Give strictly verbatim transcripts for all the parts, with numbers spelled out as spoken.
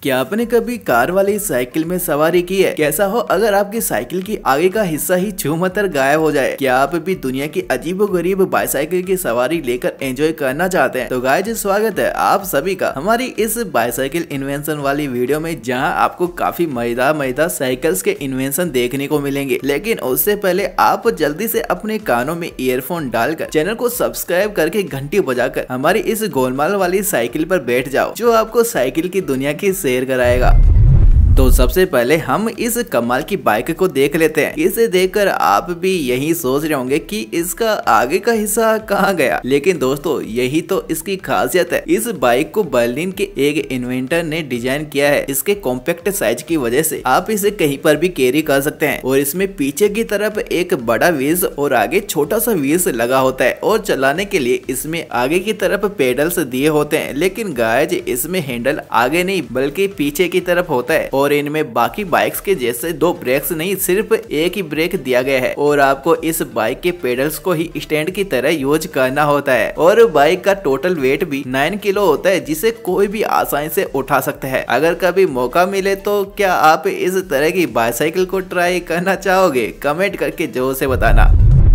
क्या आपने कभी कार वाली साइकिल में सवारी की है? कैसा हो अगर आपकी साइकिल की आगे का हिस्सा ही छूमंतर गायब हो जाए? क्या आप भी दुनिया की अजीबोगरीब बाईसाइकिल की सवारी लेकर एंजॉय करना चाहते हैं? तो गाइस स्वागत है आप सभी का हमारी इस बाईसाइकिल इन्वेंशन वाली वीडियो में, जहां आपको काफी मजेदार मजेदार साइकिल्स के इन्वेंशन देखने को मिलेंगे। लेकिन उससे पहले आप जल्दी से अपने कानों में ईयरफोन डालकर चैनल को सब्सक्राइब करके घंटी बजाकर हमारी इस गोलमाल वाली साइकिल पर बैठ जाओ, जो आपको साइकिल की दुनिया की शेयर कराएगा। तो सबसे पहले हम इस कमाल की बाइक को देख लेते हैं। इसे देखकर आप भी यही सोच रहे होंगे कि इसका आगे का हिस्सा कहाँ गया, लेकिन दोस्तों यही तो इसकी खासियत है। इस बाइक को बर्लिन के एक इन्वेंटर ने डिजाइन किया है। इसके कॉम्पैक्ट साइज की वजह से आप इसे कहीं पर भी कैरी कर सकते हैं और इसमें पीछे की तरफ एक बड़ा व्हील्स और आगे छोटा सा व्हील्स लगा होता है और चलाने के लिए इसमें आगे की तरफ पेडल्स दिए होते हैं। लेकिन गाइस इसमें हैंडल आगे नहीं बल्कि पीछे की तरफ होता है और इनमें बाकी बाइक्स के जैसे दो ब्रेक्स नहीं, सिर्फ एक ही ब्रेक दिया गया है और आपको इस बाइक के पेडल्स को ही स्टैंड की तरह यूज करना होता है। और बाइक का टोटल वेट भी नौ किलो होता है, जिसे कोई भी आसानी से उठा सकता है। अगर कभी मौका मिले तो क्या आप इस तरह की बाइसाइकिल को ट्राई करना चाहोगे? कमेंट करके जरूर से बताना।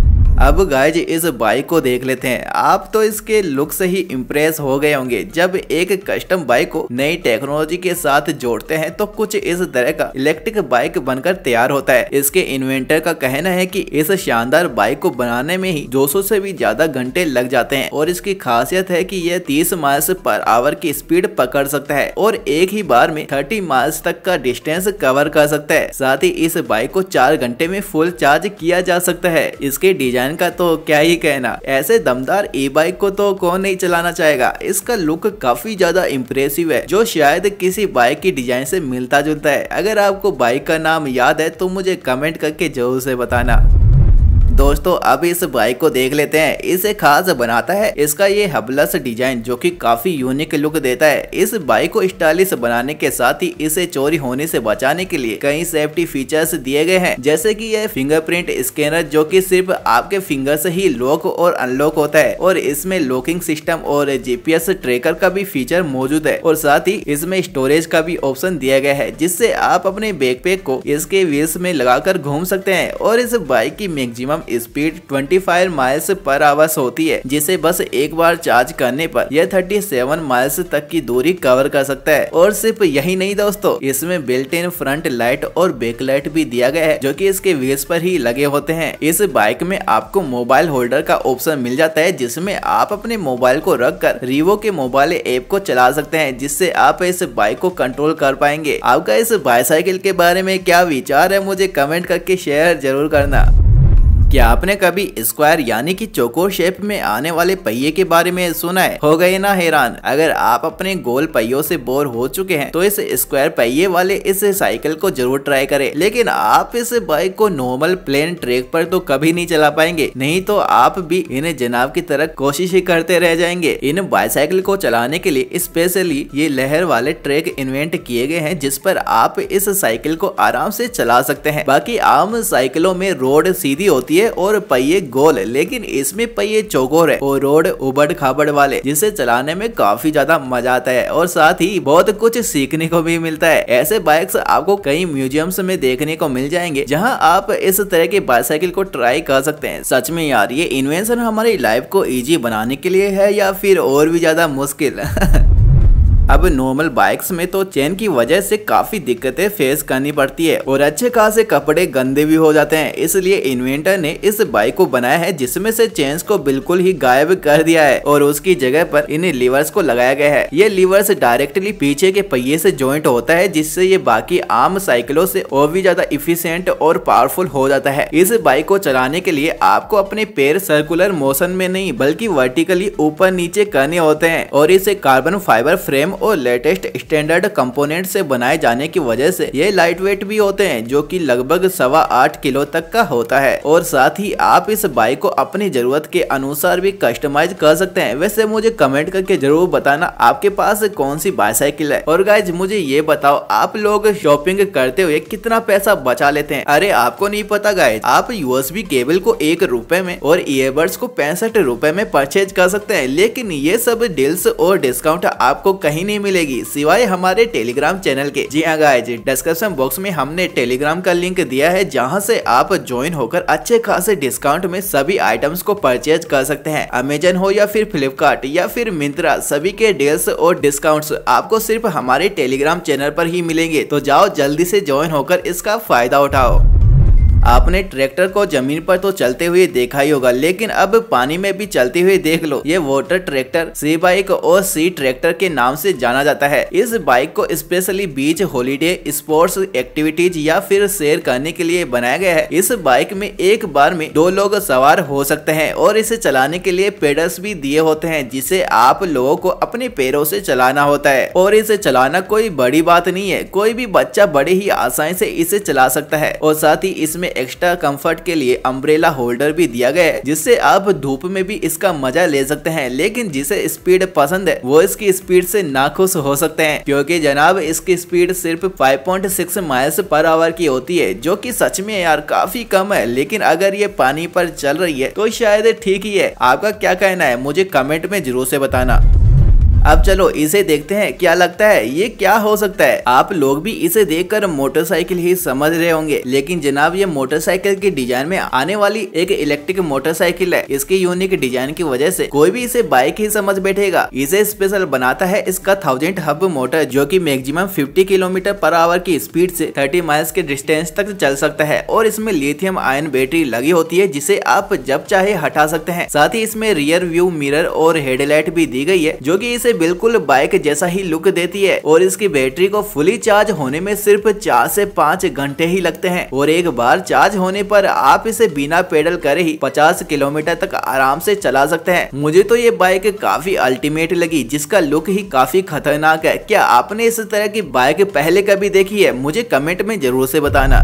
अब गाइज इस बाइक को देख लेते हैं। आप तो इसके लुक से ही इम्प्रेस हो गए होंगे। जब एक कस्टम बाइक को नई टेक्नोलॉजी के साथ जोड़ते हैं तो कुछ इस तरह का इलेक्ट्रिक बाइक बनकर तैयार होता है। इसके इन्वेंटर का कहना है कि इस शानदार बाइक को बनाने में ही दो सौ से भी ज्यादा घंटे लग जाते हैं और इसकी खासियत है कि यह तीस माइल्स पर आवर की स्पीड पकड़ सकता है और एक ही बार में तीस माइल्स तक का डिस्टेंस कवर कर सकता है। साथ ही इस बाइक को चार घंटे में फुल चार्ज किया जा सकता है। इसके डिजाइन का तो क्या ही कहना, ऐसे दमदार ई बाइक को तो कौन नहीं चलाना चाहेगा। इसका लुक काफी ज्यादा इम्प्रेसिव है, जो शायद किसी बाइक की डिजाइन से मिलता जुलता है। अगर आपको बाइक का नाम याद है तो मुझे कमेंट करके जरूर से बताना। दोस्तों अब इस बाइक को देख लेते हैं। इसे खास बनाता है इसका ये हबलस डिजाइन, जो कि काफी यूनिक लुक देता है। इस बाइक को स्टाइलिश बनाने के साथ ही इसे चोरी होने से बचाने के लिए कई सेफ्टी फीचर्स दिए गए हैं, जैसे कि यह फिंगरप्रिंट स्कैनर, जो कि सिर्फ आपके फिंगर से ही लॉक और अनलॉक होता है और इसमें लॉकिंग सिस्टम और जीपीएस ट्रैकर का भी फीचर मौजूद है। और साथ ही इसमें स्टोरेज का भी ऑप्शन दिया गया है, जिससे आप अपने बैकपैक को इसके व्हील्स में लगाकर घूम सकते हैं। और इस बाइक की मैक्सिमम स्पीड पच्चीस माइल्स पर आवर होती है, जिसे बस एक बार चार्ज करने पर यह सैंतीस माइल्स तक की दूरी कवर कर सकता है। और सिर्फ यही नहीं दोस्तों, इसमें बिल्ट इन फ्रंट लाइट और बैक लाइट भी दिया गया है, जो कि इसके व्हील्स पर ही लगे होते हैं। इस बाइक में आपको मोबाइल होल्डर का ऑप्शन मिल जाता है, जिसमें आप अपने मोबाइल को रखकर रीवो के मोबाइल ऐप को चला सकते हैं, जिससे आप इस बाइक को कंट्रोल कर पाएंगे। आपका इस बाईसाइकिल के बारे में क्या विचार है, मुझे कमेंट करके शेयर जरूर करना। क्या आपने कभी स्क्वायर यानी कि चौकोर शेप में आने वाले पहिए के बारे में सुना है? हो गए ना हैरान? अगर आप अपने गोल पहियों से बोर हो चुके हैं तो इस स्क्वायर पहिए वाले इस साइकिल को जरूर ट्राई करें। लेकिन आप इस बाइक को नॉर्मल प्लेन ट्रैक पर तो कभी नहीं चला पाएंगे, नहीं तो आप भी इन जनाब की तरह कोशिश ही करते रह जाएंगे। इन बाईसाइकिल को चलाने के लिए स्पेशली ये लहर वाले ट्रैक इन्वेंट किए गए हैं, जिस पर आप इस साइकिल को आराम से चला सकते हैं। बाकी आम साइकिलों में रोड सीधी होती है और पहिए गोल, लेकिन इसमें पहिए चौकोर है और रोड उबड़ खाबड़ वाले, जिसे चलाने में काफी ज्यादा मजा आता है और साथ ही बहुत कुछ सीखने को भी मिलता है। ऐसे बाइक्स आपको कई म्यूजियम्स में देखने को मिल जाएंगे, जहां आप इस तरह के बाइसाइकिल को ट्राई कर सकते हैं। सच में यार, ये इन्वेंशन हमारी लाइफ को इजी बनाने के लिए है या फिर और भी ज्यादा मुश्किल? अब नॉर्मल बाइक्स में तो चेन की वजह से काफी दिक्कतें फेस करनी पड़ती है और अच्छे खासे कपड़े गंदे भी हो जाते हैं। इसलिए इन्वेंटर ने इस बाइक को बनाया है, जिसमें से चेन्स को बिल्कुल ही गायब कर दिया है और उसकी जगह पर इन लीवर्स को लगाया गया है। ये लीवर्स डायरेक्टली पीछे के पहिए से जॉइंट होता है, जिससे ये बाकी आम साइकिलों से और भी ज्यादा इफिशियंट और पावरफुल हो जाता है। इस बाइक को चलाने के लिए आपको अपने पैर सर्कुलर मोशन में नहीं बल्कि वर्टिकली ऊपर नीचे करने होते हैं और इसे कार्बन फाइबर फ्रेम और लेटेस्ट स्टैंडर्ड कंपोनेंट से बनाए जाने की वजह से ये लाइट वेट भी होते हैं, जो कि लगभग सवा आठ किलो तक का होता है। और साथ ही आप इस बाइक को अपनी जरूरत के अनुसार भी कस्टमाइज कर सकते हैं। वैसे मुझे कमेंट करके जरूर बताना आपके पास कौन सी बाइसाइकिल है। और गाइज मुझे ये बताओ, आप लोग शॉपिंग करते हुए कितना पैसा बचा लेते हैं? अरे आपको नहीं पता गाइज, आप यूएसबी केबल को एक रुपए में और ईयरबड्स को पैंसठ रुपए में परचेज कर सकते हैं। लेकिन ये सब डील्स और डिस्काउंट आपको कहीं नहीं मिलेगी सिवाय हमारे टेलीग्राम चैनल के। जी हाँ गाइस, डिस्क्रिप्शन बॉक्स में हमने टेलीग्राम का लिंक दिया है जहाँ से आप ज्वाइन होकर अच्छे खासे डिस्काउंट में सभी आइटम्स को परचेज कर सकते हैं। अमेजन हो या फिर फ्लिपकार्ट या फिर मिंत्रा, सभी के डील्स और डिस्काउंट्स आपको सिर्फ हमारे टेलीग्राम चैनल पर ही मिलेंगे। तो जाओ जल्दी से ज्वाइन होकर इसका फायदा उठाओ। आपने ट्रैक्टर को जमीन पर तो चलते हुए देखा ही होगा, लेकिन अब पानी में भी चलते हुए देख लो। ये वाटर ट्रैक्टर सी बाइक और सी ट्रैक्टर के नाम से जाना जाता है। इस बाइक को specially beach holiday, sports activities या फिर सैर करने के लिए बनाया गया है। इस बाइक में एक बार में दो लोग सवार हो सकते हैं और इसे चलाने के लिए पेडल्स भी दिए होते हैं जिसे आप लोगों को अपने पैरों से चलाना होता है। और इसे चलाना कोई बड़ी बात नहीं है, कोई भी बच्चा बड़े ही आसानी से इसे चला सकता है। और साथ ही इसमें एक्स्ट्रा कंफर्ट के लिए अम्ब्रेला होल्डर भी दिया गया है जिससे आप धूप में भी इसका मजा ले सकते हैं। लेकिन जिसे स्पीड पसंद है वो इसकी स्पीड से नाखुश हो सकते हैं, क्योंकि जनाब इसकी स्पीड सिर्फ पाँच पॉइंट छह माइल्स पर आवर की होती है, जो कि सच में यार काफी कम है। लेकिन अगर ये पानी पर चल रही है तो शायद ठीक ही है। आपका क्या कहना है मुझे कमेंट में जरूर से बताना। अब चलो इसे देखते हैं, क्या लगता है ये क्या हो सकता है। आप लोग भी इसे देखकर मोटरसाइकिल ही समझ रहे होंगे, लेकिन जनाब ये मोटरसाइकिल के डिजाइन में आने वाली एक इलेक्ट्रिक मोटरसाइकिल है। इसके यूनिक डिजाइन की वजह से कोई भी इसे बाइक ही समझ बैठेगा। इसे स्पेशल बनाता है इसका थाउजेंड हब मोटर, जो कि मैक्सिमम पचास किलोमीटर पर आवर की स्पीड से तीस माइल्स के डिस्टेंस तक चल सकता है। और इसमें लिथियम आयन बैटरी लगी होती है जिसे आप जब चाहे हटा सकते हैं। साथ ही इसमें रियर व्यू मिरर और हेडलाइट भी दी गई है, जो कि इसे बिल्कुल बाइक जैसा ही लुक देती है। और इसकी बैटरी को फुली चार्ज होने में सिर्फ चार से पाँच घंटे ही लगते हैं। और एक बार चार्ज होने पर आप इसे बिना पेडल करे ही पचास किलोमीटर तक आराम से चला सकते हैं। मुझे तो ये बाइक काफी अल्टीमेट लगी, जिसका लुक ही काफी खतरनाक है। क्या आपने इस तरह की बाइक पहले कभी देखी है? मुझे कमेंट में जरूर से बताना।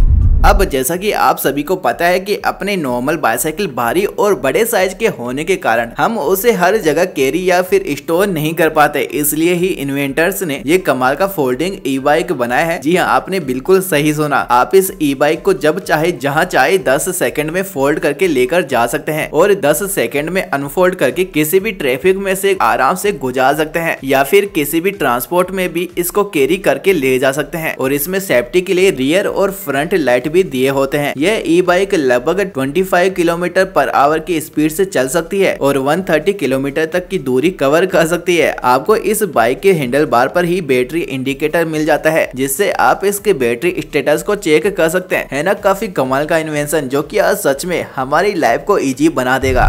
अब जैसा कि आप सभी को पता है कि अपने नॉर्मल बाइसाइकिल भारी और बड़े साइज के होने के कारण हम उसे हर जगह कैरी या फिर स्टोर नहीं कर पाते, इसलिए ही इन्वेंटर्स ने ये कमाल का फोल्डिंग ई बाइक बनाया है। जी हाँ, आपने बिल्कुल सही सुना। आप इस ई बाइक को जब चाहे जहाँ चाहे दस सेकंड में फोल्ड करके लेकर जा सकते हैं और दस सेकंड में अनफोल्ड करके किसी भी ट्रैफिक में से आराम से गुजार सकते हैं, या फिर किसी भी ट्रांसपोर्ट में भी इसको कैरी करके ले जा सकते हैं। और इसमें सेफ्टी के लिए रियर और फ्रंट लाइट भी दिए होते हैं। यह ई बाइक लगभग पच्चीस किलोमीटर पर आवर की स्पीड से चल सकती है और एक सौ तीस किलोमीटर तक की दूरी कवर कर सकती है। आपको इस बाइक के हैंडल बार पर ही बैटरी इंडिकेटर मिल जाता है, जिससे आप इसके बैटरी स्टेटस को चेक कर सकते हैं। है ना काफी कमाल का इन्वेंशन, जो कि आज सच में हमारी लाइफ को इजी बना देगा।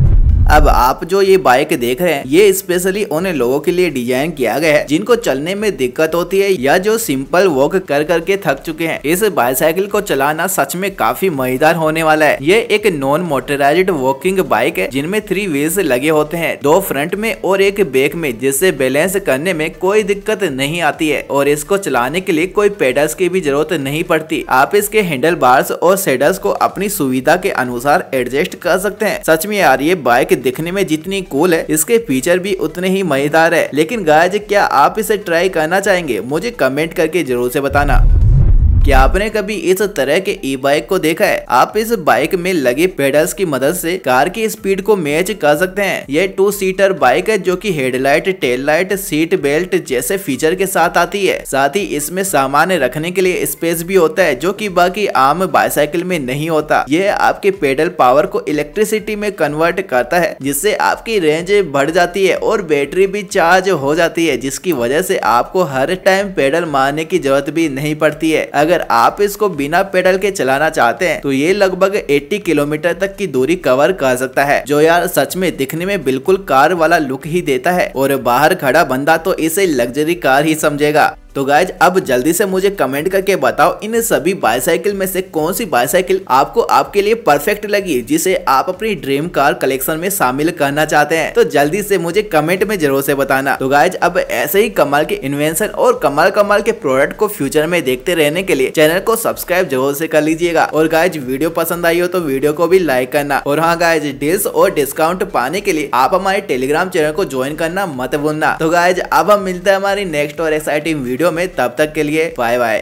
अब आप जो ये बाइक देख रहे हैं ये स्पेशली उन लोगों के लिए डिजाइन किया गया है जिनको चलने में दिक्कत होती है या जो सिंपल वॉक कर करके थक चुके हैं। इस बाइसाइकिल को चलाना सच में काफी मजेदार होने वाला है। ये एक नॉन मोटराइज्ड वॉकिंग बाइक है जिनमें थ्री व्हील्स लगे होते हैं, दो फ्रंट में और एक बैक में, जिससे बैलेंस करने में कोई दिक्कत नहीं आती है। और इसको चलाने के लिए कोई पेडल्स की भी जरूरत नहीं पड़ती। आप इसके हैंडल बार्स और सेडल्स को अपनी सुविधा के अनुसार एडजस्ट कर सकते हैं। सच में यार ये बाइक दिखने में जितनी कूल है इसके फीचर भी उतने ही मजेदार है। लेकिन गाइस, क्या आप इसे ट्राई करना चाहेंगे? मुझे कमेंट करके जरूर से बताना। क्या आपने कभी इस तरह के ई बाइक को देखा है? आप इस बाइक में लगे पेडल्स की मदद से कार की स्पीड को मैच कर सकते हैं। यह टू सीटर बाइक है जो कि headlight, tail light, seat belt जैसे फीचर के साथ आती है। साथ ही इसमें सामान रखने के लिए स्पेस भी होता है, जो कि बाकी आम बाइसाइकिल में नहीं होता। यह आपके पेडल पावर को इलेक्ट्रिसिटी में कन्वर्ट करता है, जिससे आपकी रेंज बढ़ जाती है और बैटरी भी चार्ज हो जाती है, जिसकी वजह से आपको हर टाइम पेडल मारने की जरूरत भी नहीं पड़ती है। अगर अगर आप इसको बिना पेडल के चलाना चाहते हैं तो ये लगभग अस्सी किलोमीटर तक की दूरी कवर कर सकता है, जो यार सच में दिखने में बिल्कुल कार वाला लुक ही देता है। और बाहर खड़ा बंदा तो इसे लग्जरी कार ही समझेगा। तो गाइज अब जल्दी से मुझे कमेंट करके बताओ इन सभी बाइसाइकिल में से कौन सी बाइसाइकिल आपको आपके लिए परफेक्ट लगी, जिसे आप अपनी ड्रीम कार कलेक्शन में शामिल करना चाहते हैं। तो जल्दी से मुझे कमेंट में जरूर से बताना। तो गाइज अब ऐसे ही कमाल के इन्वेंशन और कमाल कमाल के प्रोडक्ट को फ्यूचर में देखते रहने के लिए चैनल को सब्सक्राइब जरूर से कर लीजिएगा। और गाइज वीडियो पसंद आई हो तो वीडियो को भी लाइक करना। और हाँ गाइज डील्स और डिस्काउंट पाने के लिए आप हमारे टेलीग्राम चैनल को ज्वाइन करना मत भूलना। तो गाइज अब हम मिलते हैं हमारी नेक्स्ट और एक्साइटिंग वीडियो में, तब तक के लिए बाय बाय।